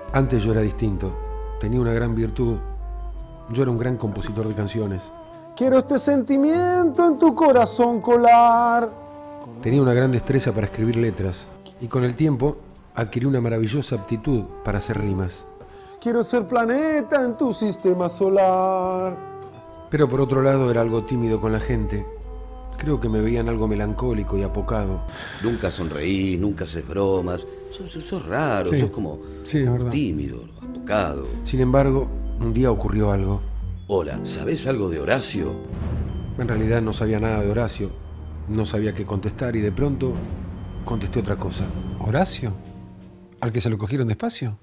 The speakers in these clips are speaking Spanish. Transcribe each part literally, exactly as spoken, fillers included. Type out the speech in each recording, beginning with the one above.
Antes yo era distinto. Tenía una gran virtud. Yo era un gran compositor de canciones. Quiero este sentimiento en tu corazón colar. Tenía una gran destreza para escribir letras. Y con el tiempo adquirí una maravillosa aptitud para hacer rimas. Quiero ser planeta en tu sistema solar. Pero por otro lado era algo tímido con la gente. Creo que me veían algo melancólico y apocado. Nunca sonreís, nunca haces bromas. Sos, sos, sos raro, Sí. sos como Sí, es verdad. tímido, apocado. Sin embargo, un día ocurrió algo. Hola, ¿sabés algo de Horacio? En realidad no sabía nada de Horacio. No sabía qué contestar y de pronto contesté otra cosa. ¿Horacio? ¿Al que se lo cogieron despacio?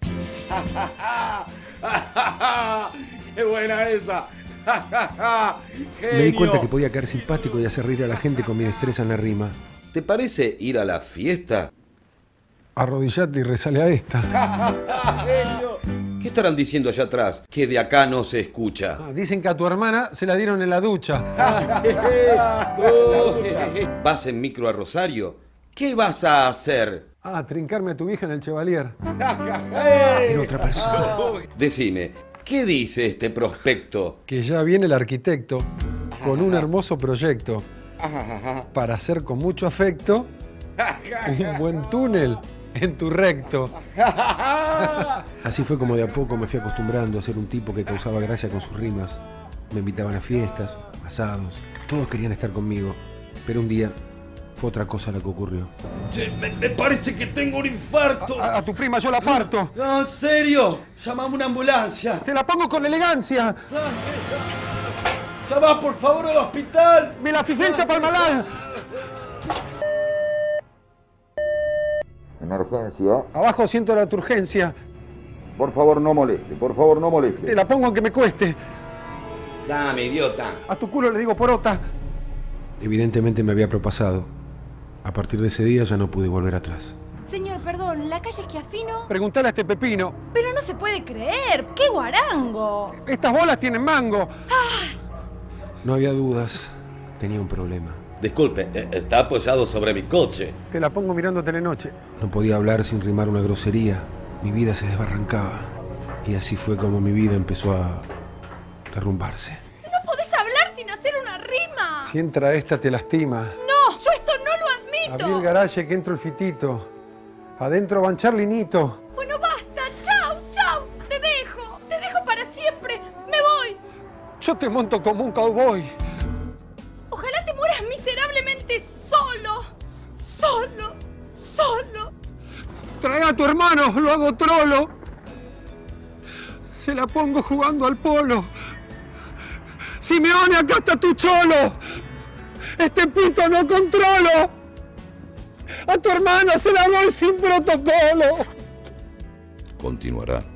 ¡Qué buena esa! Me di cuenta que podía caer simpático y hacer reír a la gente con mi destreza en la rima. ¿Te parece ir a la fiesta? Arrodillate y resale a esta. ¡Genio! ¿Qué estarán diciendo allá atrás? Que de acá no se escucha. Ah, dicen que a tu hermana se la dieron en la ducha. ¿Vas en micro a Rosario? ¿Qué vas a hacer? Ah, trincarme a tu vieja en el Chevalier. Era otra persona. Decime, ¿qué dice este prospecto? Que ya viene el arquitecto con un hermoso proyecto para hacer con mucho afecto un buen túnel en tu recto. Así fue como de a poco me fui acostumbrando a ser un tipo que causaba gracia con sus rimas. Me invitaban a fiestas, asados, todos querían estar conmigo. Pero un día fue otra cosa la que ocurrió. Che, me, me parece que tengo un infarto. A, a tu prima yo la parto. No, en serio. Llamame una ambulancia. Se la pongo con elegancia. Llama por favor al hospital. Me la fifencha palmalal. Emergencia. Abajo siento la turgencia. Por favor, no moleste. Por favor, no moleste. Te la pongo aunque me cueste. Dame, idiota. A tu culo le digo porota. Evidentemente me había propasado. A partir de ese día ya no pude volver atrás. Señor, perdón, ¿la calle Schiaffino? Preguntale a este pepino. Pero no se puede creer. ¡Qué guarango! Estas bolas tienen mango. No había dudas. Tenía un problema. Disculpe, eh, está apoyado sobre mi coche. Te la pongo mirando Telenoche. No podía hablar sin rimar una grosería. Mi vida se desbarrancaba. Y así fue como mi vida empezó a derrumbarse. No podés hablar sin hacer una rima. Si entra esta te lastima. No, yo esto no lo admito. Abrí el garaje que entro el fitito. Adentro van Charlinito. Bueno, basta. Chau, chau. Te dejo. Te dejo para siempre. Me voy. Yo te monto como un cowboy. Ojalá te mueras miserablemente solo. Solo. Solo. Trae a tu hermano, lo hago trolo. Se la pongo jugando al polo. Simeone, acá está tu cholo. Este pito no controlo. A tu hermana se la doy sin protocolo. Continuará.